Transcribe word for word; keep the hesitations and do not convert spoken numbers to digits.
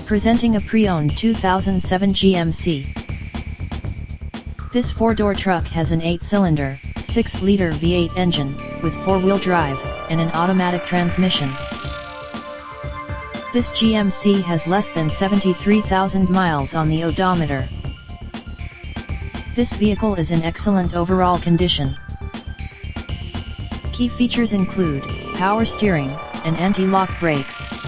Presenting a pre-owned two thousand seven G M C. This four-door truck has an eight-cylinder, six liter V eight engine, with four-wheel drive, and an automatic transmission. This G M C has less than seventy-three thousand miles on the odometer. This vehicle is in excellent overall condition. Key features include power steering and anti-lock brakes.